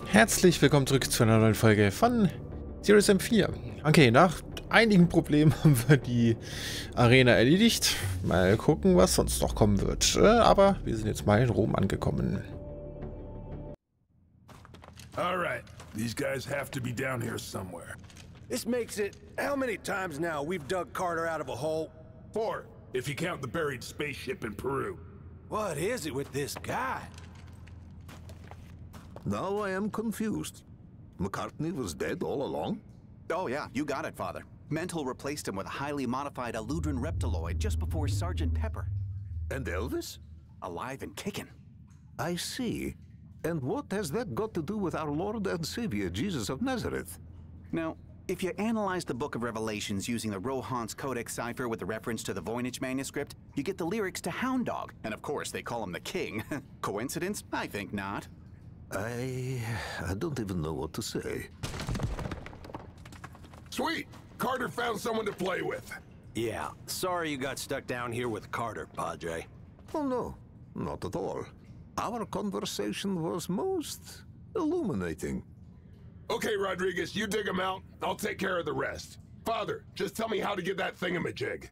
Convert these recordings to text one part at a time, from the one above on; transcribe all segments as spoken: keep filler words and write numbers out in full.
Herzlich willkommen zurück zu einer neuen Folge von Serious M vier. Okay, nach einigen Problemen haben wir die Arena erledigt. Mal gucken, was sonst noch kommen wird. Äh, aber wir sind jetzt mal in Rom angekommen. Alright, these guys have to be down here somewhere. This makes it how many times now we've dug Carter out of a hole? Four, if you count the buried spaceship in Peru. What is it with this guy? Now I am confused. McCartney was dead all along? Oh yeah, you got it, Father. Mental replaced him with a highly modified Aludrin reptiloid just before Sergeant Pepper. And Elvis? Alive and kicking. I see. And what has that got to do with our Lord and Savior, Jesus of Nazareth? Now, if you analyze the Book of Revelations using the Rohan's Codex cipher with the reference to the Voynich manuscript, you get the lyrics to Hound Dog. And of course, they call him the King. Coincidence? I think not. I... I don't even know what to say. Sweet! Carter found someone to play with. Yeah, sorry you got stuck down here with Carter, Padre. Oh no, not at all. Our conversation was most illuminating. Okay, Rodriguez, you dig him out. I'll take care of the rest. Father, just tell me how to get that thingamajig.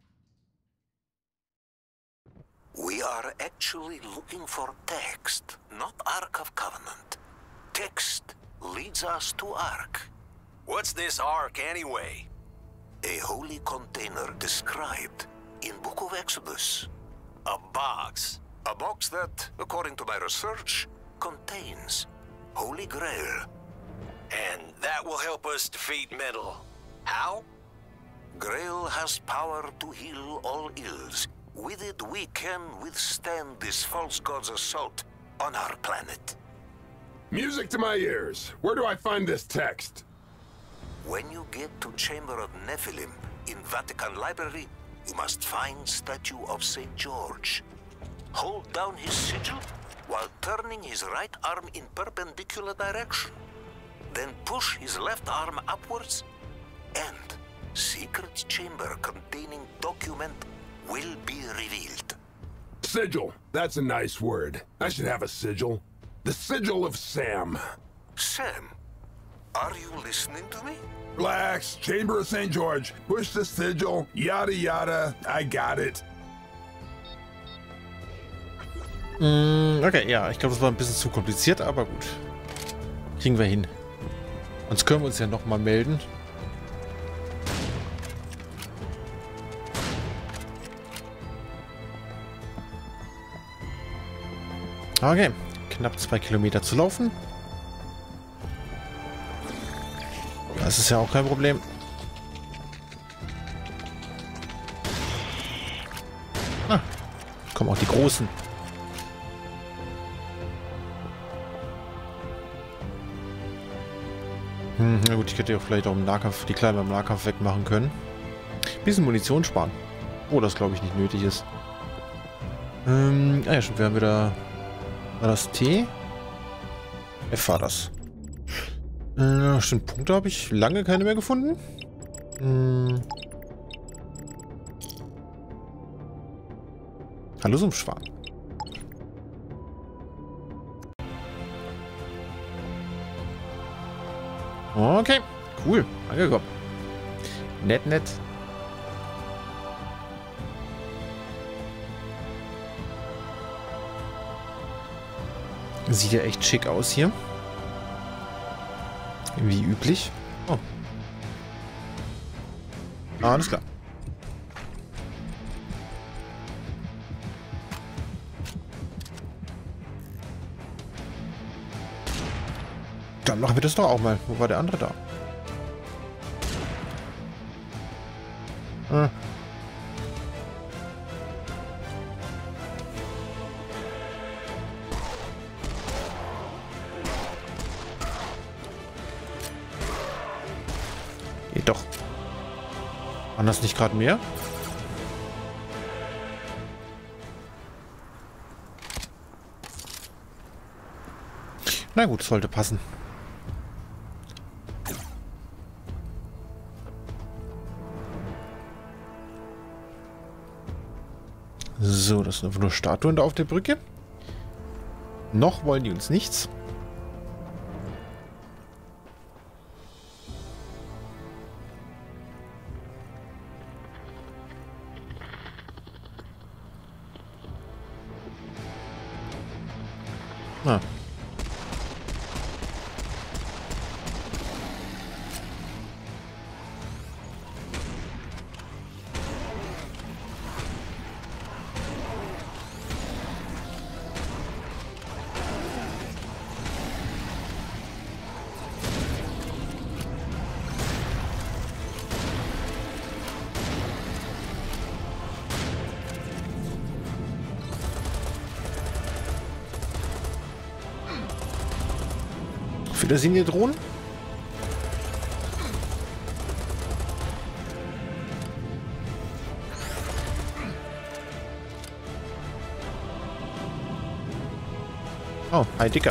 We are actually looking for text, not Ark of Covenant. Text leads us to Ark. What's this Ark anyway? A holy container described in Book of Exodus. A box. A box that, according to my research, contains Holy Grail. And that will help us defeat Metal. How? Grail has power to heal all ills. With it, we can withstand this false god's assault on our planet. Music to my ears. Where do I find this text? When you get to Chamber of Nephilim in Vatican Library, you must find statue of Saint George. Hold down his sigil while turning his right arm in perpendicular direction. Then push his left arm upwards, and secret chamber containing document will be revealed. Sigil. That's a nice word. I should have a sigil. The sigil of Sam. Sam, are you listening to me? Relax. Chamber of Saint George. Push the sigil. Yada yada. I got it. Mm, okay, ja, ich glaube, das war ein bisschen zu kompliziert, aber gut. Kriegen wir hin. Sonst können wir uns ja nochmal melden. Okay, knapp zwei Kilometer zu laufen. Das ist ja auch kein Problem. Ah, kommen auch die Großen. Hm, na gut, ich hätte ja vielleicht auch im Nahkampf die Kleinen beim Nahkampf wegmachen können. Bisschen Munition sparen. Oh, das glaube ich nicht nötig ist. Ähm, ah ja, schon, wir haben wieder... War das T? F war das. Äh, stimmt, Punkte habe ich lange keine mehr gefunden. Hm. Hallo Sumpfschwan. Okay, cool, angekommen. Nett, nett. Sieht ja echt schick aus hier. Wie üblich. Oh. Ah, alles klar. Dann machen wir das doch auch mal. Wo war der andere da? Ah. Geht doch. Waren das nicht gerade mehr? Na gut, sollte passen. So, das sind einfach nur Statuen da auf der Brücke. Noch wollen die uns nichts. Ah. Viele sind hier Drohnen? Oh, hi Dicker.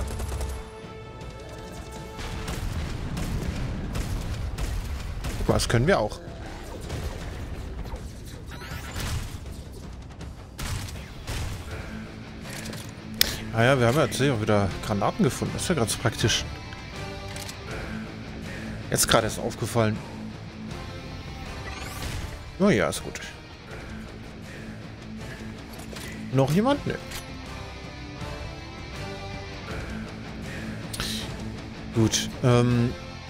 Was können wir auch? Ah ja, wir haben ja jetzt hier auch wieder Granaten gefunden. Das ist ja ganz praktisch. Jetzt gerade erst aufgefallen. Oh ja, ist gut. Noch jemand? Nö. Gut. Ähm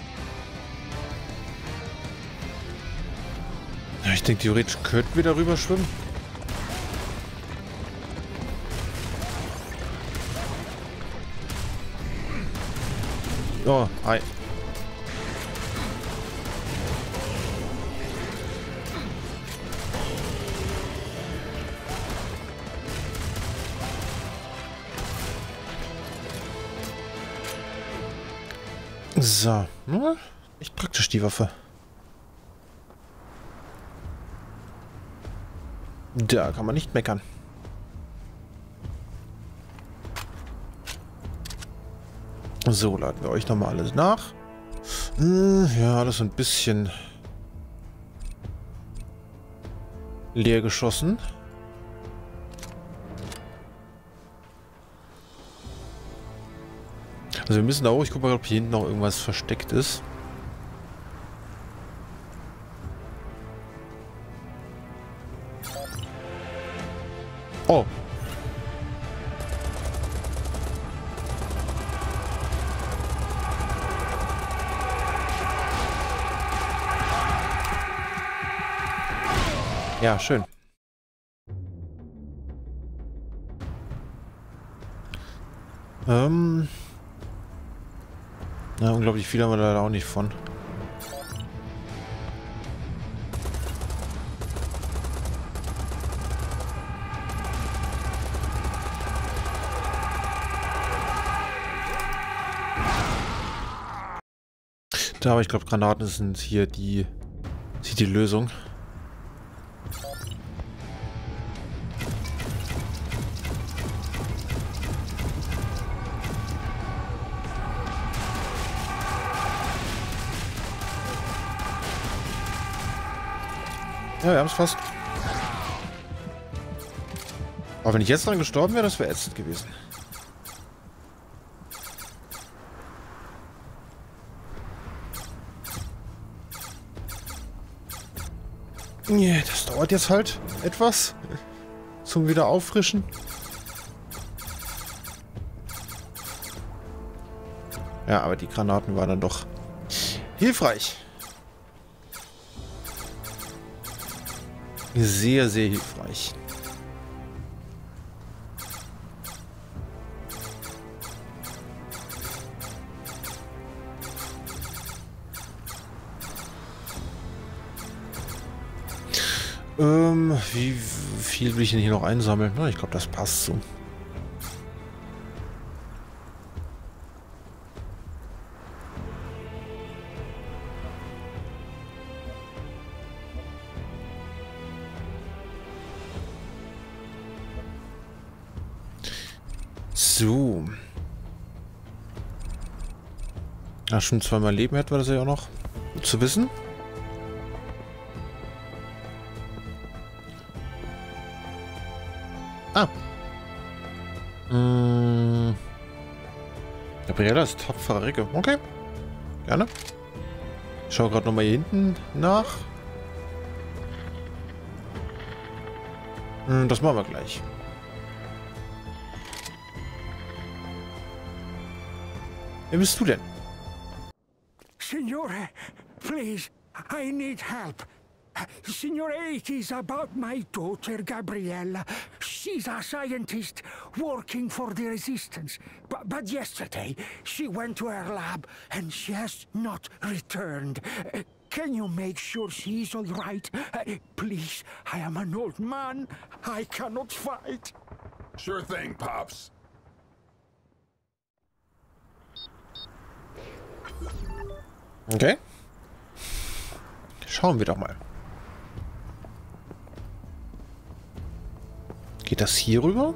ja, ich denke, theoretisch könnten wir darüber schwimmen. Oh, hi. So. Ja, echt praktisch, die Waffe. Da kann man nicht meckern. So, laden wir euch nochmal alles nach. Ja, alles so ein bisschen leer geschossen. Also wir müssen da hoch. Ich gucke mal, ob hier hinten noch irgendwas versteckt ist. Oh. Ja, schön. Ähm... Ja, unglaublich viel haben wir leider auch nicht von. Da, aber ich glaube, Granaten sind hier die, sind die Lösung. Ja, wir haben es fast. Aber wenn ich jetzt dran gestorben wäre, das wäre ätzend gewesen. Ja, das dauert jetzt halt etwas zum wieder auffrischen. Ja, aber die Granaten waren dann doch hilfreich. Sehr, sehr hilfreich. Ähm, wie viel will ich denn hier noch einsammeln? Na, ich glaube, das passt so. So. Ja, schon zweimal Leben hätten wir das ja auch noch. Gut zu wissen. Ah. Hm. Gabriella ist tapferer Recke. Okay. Gerne. Ich schaue gerade nochmal hier hinten nach. Hm, das machen wir gleich. Wer bist du denn? Signore, please, I need help. Signore, it is about my daughter, Gabriella. She's a scientist working for the Resistance. But, but yesterday, she went to her lab and she has not returned. Uh, can you make sure she's all right? Uh, please, I am an old man. I cannot fight. Sure thing, Pops. Okay. Schauen wir doch mal. Geht das hier rüber?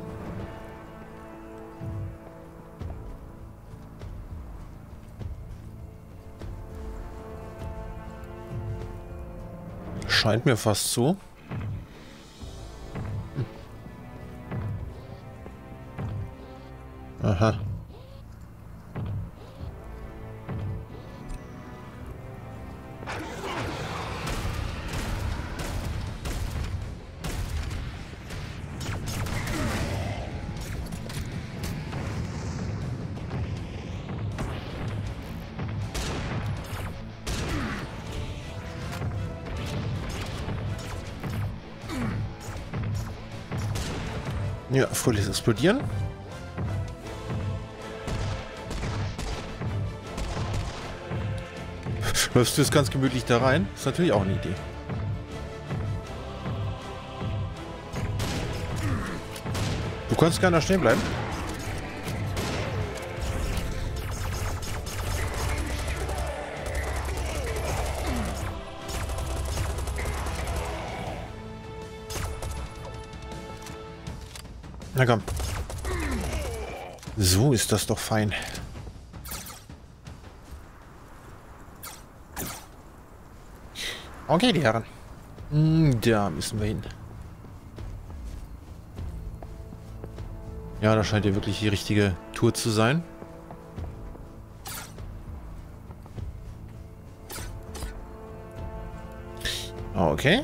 Scheint mir fast so. Hm. Aha. Ja, fröhliches Explodieren. Läufst du jetzt ganz gemütlich da rein? Ist natürlich auch eine Idee. Du kannst gerne stehen bleiben. Na komm. So ist das doch fein. Okay, die Herren. Da müssen wir hin. Ja, das scheint ja wirklich die richtige Tour zu sein. Okay.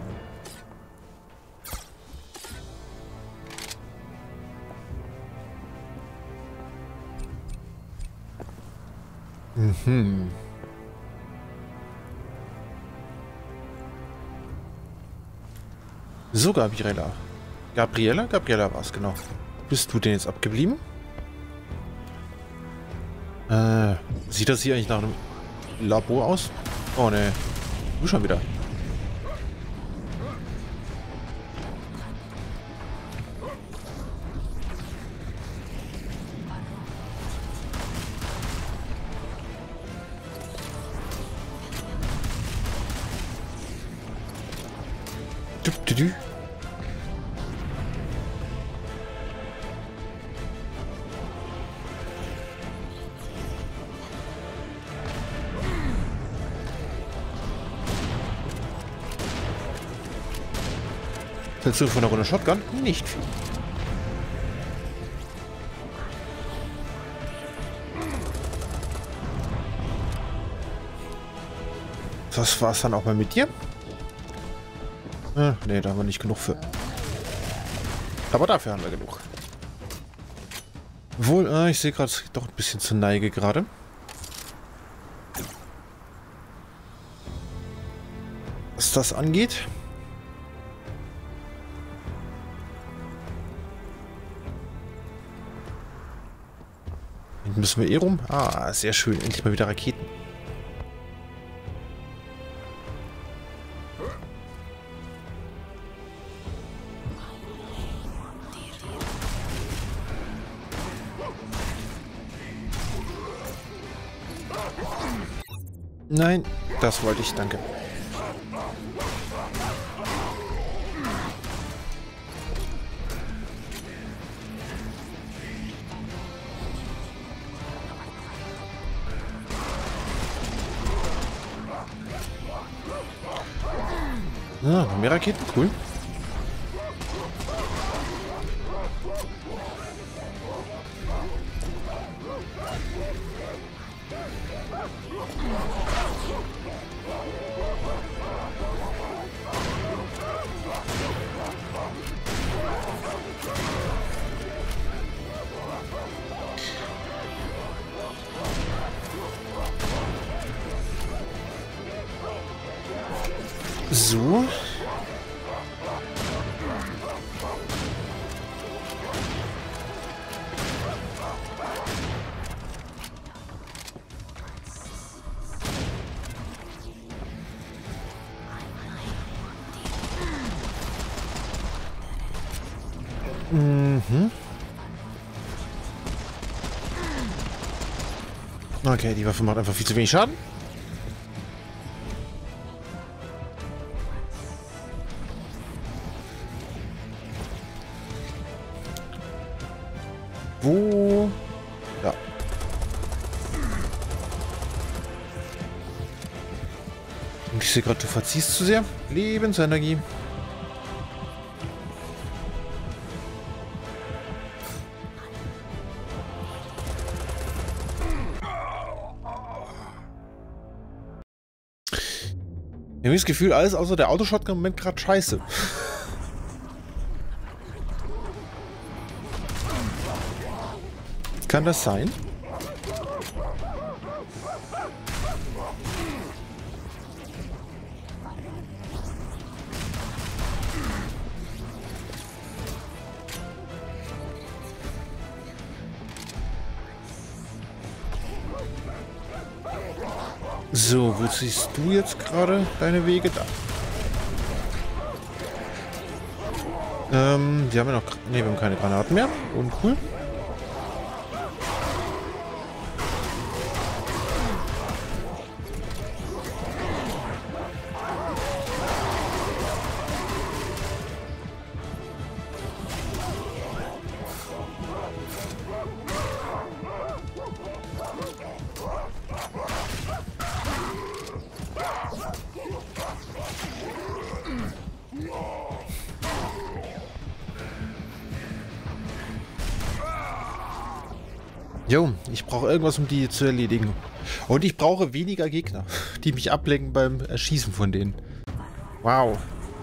Mhm. So, Gabriella. Gabriella? Gabriella war es, genau. Bist du denn jetzt abgeblieben? Äh, sieht das hier eigentlich nach einem Labor aus? Oh, ne. Du schon wieder. Du, du, du. Hältst du von der Runde Shotgun? Nicht viel. Das war's dann auch mal mit dir? Äh, ne, da haben wir nicht genug für. Aber dafür haben wir genug. Wohl, äh, ich sehe gerade doch ein bisschen zur Neige gerade. Was das angeht. Hinten müssen wir eh rum. Ah, sehr schön. Endlich mal wieder Raketen. Nein, das wollte ich, danke. Ah, noch mehr Raketen, cool. So. Mhm. Okay, die Waffe macht einfach viel zu wenig Schaden. Wo? Ja. Und ich sehe gerade, du verziehst zu sehr. Lebensenergie. Ich habe das Gefühl, alles außer der Autoshotgun im Moment gerade scheiße. Kann das sein? So, wo ziehst du jetzt gerade deine Wege? Da. Ähm, wir haben ja noch... Ne, wir haben keine Granaten mehr. Uncool. Jo, ich brauche irgendwas, um die zu erledigen. Und ich brauche weniger Gegner, die mich ablenken beim Erschießen von denen. Wow.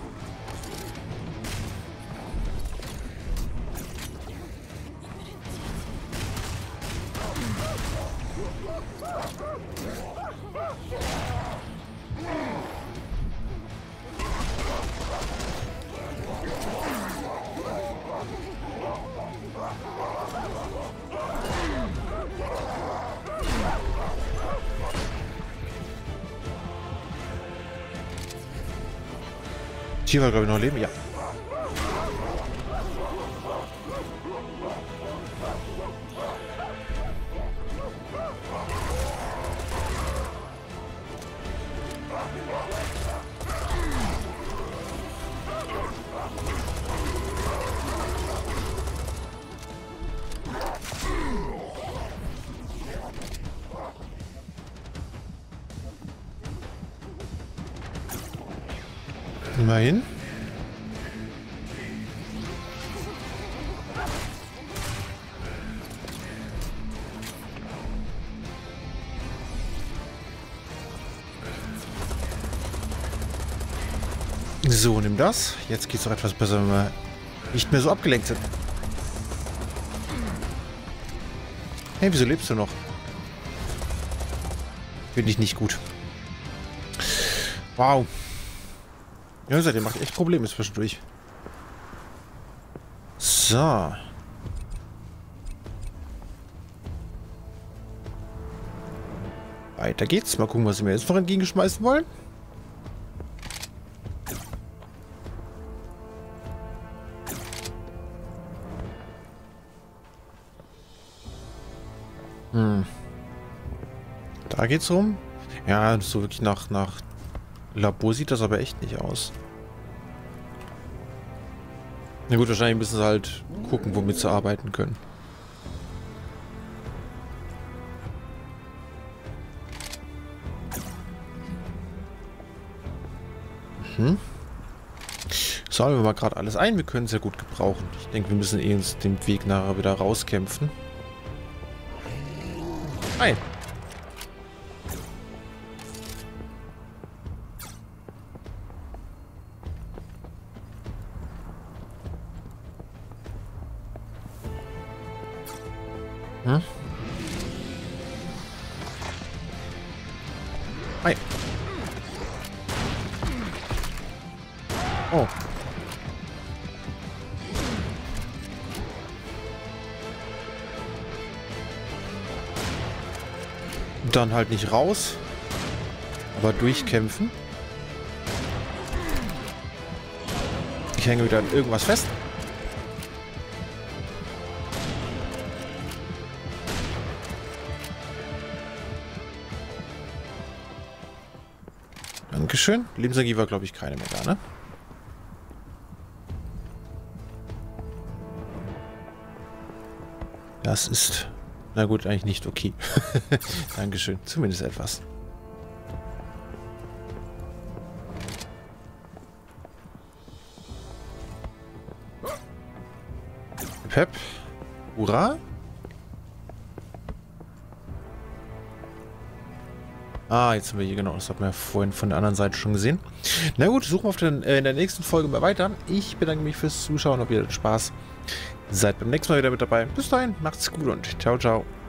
Hier war, glaube ich, noch leben, ja. Immerhin. So, nimm das. Jetzt geht's doch etwas besser, wenn wir nicht mehr so abgelenkt sind. Hey, wieso lebst du noch? Finde ich nicht gut. Wow. Ja, seid ihr macht echt Probleme zwischendurch. So. Weiter geht's. Mal gucken, was sie mir jetzt noch entgegenschmeißen wollen. Hm. Da geht's rum. Ja, so wirklich nach, nach Labor sieht das aber echt nicht aus. Na gut, wahrscheinlich müssen sie halt gucken, womit sie arbeiten können. Mhm. Sammeln wir mal gerade alles ein. Wir können es ja gut gebrauchen. Ich denke, wir müssen eh uns den Weg nachher wieder rauskämpfen. Hi. Hm? Hi. Oh. Dann halt nicht raus, aber durchkämpfen. Ich hänge wieder an irgendwas fest. Dankeschön. Lebensenergie war, glaube ich, keine mehr da, ne? Das ist, na gut, eigentlich nicht okay. Dankeschön. Zumindest etwas. Pep. Hurra. Ah, jetzt haben wir hier, genau, das hat man ja vorhin von der anderen Seite schon gesehen. Na gut, suchen wir auf den, äh, in der nächsten Folge mal weiter. Ich bedanke mich fürs Zuschauen, ob ihr Spaß seid beim nächsten Mal wieder mit dabei. Bis dahin, macht's gut und ciao, ciao.